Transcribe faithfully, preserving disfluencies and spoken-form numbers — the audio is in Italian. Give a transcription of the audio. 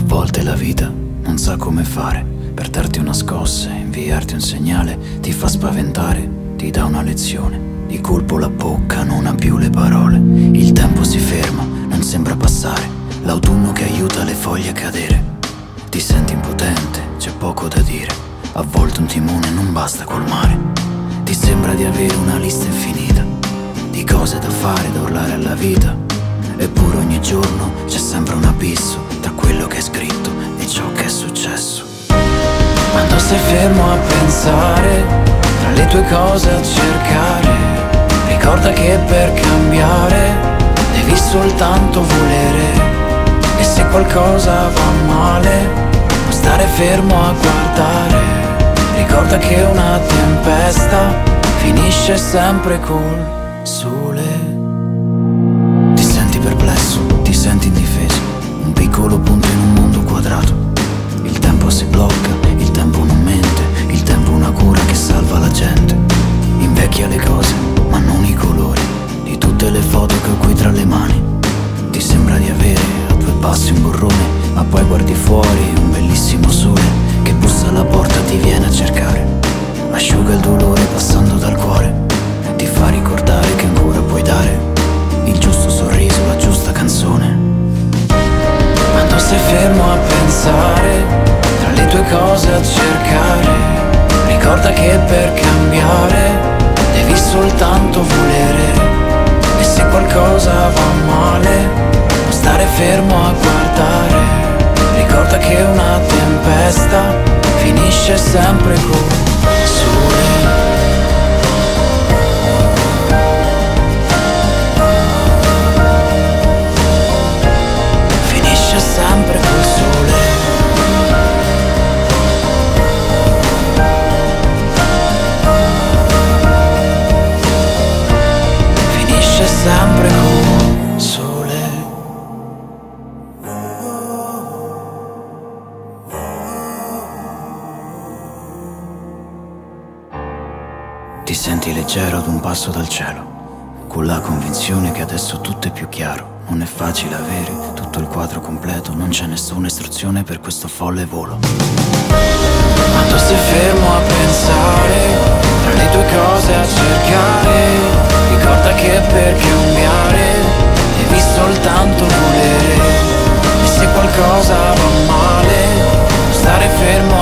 volte la vita non sa come fare per darti una scossa, inviarti un segnale, ti fa spaventare, ti dà una lezione. Di colpo la bocca non ha più le parole, il tempo si ferma, non sembra passare, l'autunno che aiuta le foglie a cadere. Ti senti impotente, c'è poco da dire, a volte un timone non basta colmare. Ti sembra di avere una lista infinita di cose da fare, da urlare alla vita, eppure ogni giorno c'è sempre un abisso tra quello che è scritto e ciò che è successo. Quando sei fermo a pensare, tra le tue cose a cercare, ricorda che per cambiare devi soltanto volere. E se qualcosa va male, non stare fermo a guardare, ricorda che una tempesta finisce sempre col sole. Ti senti perplesso, ti senti indifeso, un piccolo punto in un mondo quadrato. Il tempo si blocca, il tempo non mente, il tempo è una cura che salva la gente. Invecchia le cose, ma non i colori di tutte le foto che ho qui tra le mani. Ti sembra di avere a due passi un burrone, ma poi guardi fuori un bellissimo sole che bussa alla porta, ti viene a cercare, asciuga il dolore passando dal cuore, ti fa ricordare che ancora puoi dare il giusto sorriso, la giusta canzone. Quando sei fermo a pensare, tra le tue cose a cercare, ricorda che per cambiare devi soltanto volere. E se qualcosa va male, non stare fermo a guardare, ricorda che una tempesta finisce sempre col sole. Sempre col sole. Finisce sempre col sole. Ti senti leggero ad un passo dal cielo, con la convinzione che adesso tutto è più chiaro. Non è facile avere tutto il quadro completo, non c'è nessuna istruzione per questo folle volo. Quando sei fermo a pensare, tra le tue cose a cercare, ricorda che per cambiare devi soltanto volere. E se qualcosa va male, non stare fermo